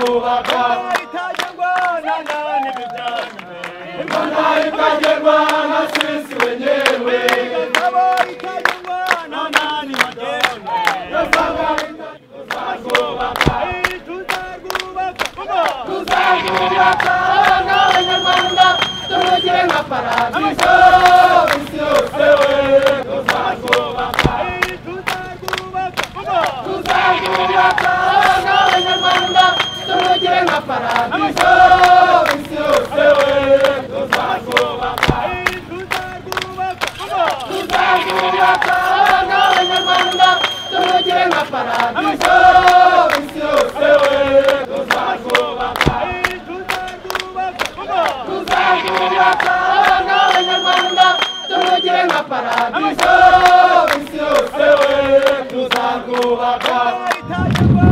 tuzarwubaka Rwanda itagerwa na sisi wenyewe tuzarwubaka n'abanyarwanda turugire nka paradiso isi yose we tuzarwubaka n'abanyarwanda turugire nka paradiso isi yose we tuzarwubaka n'abanyarwanda turugire nka paradiso isi yose we tuzarwubaka n'abanyarwanda turugire nka paradiso isi yose we tuzarwubaka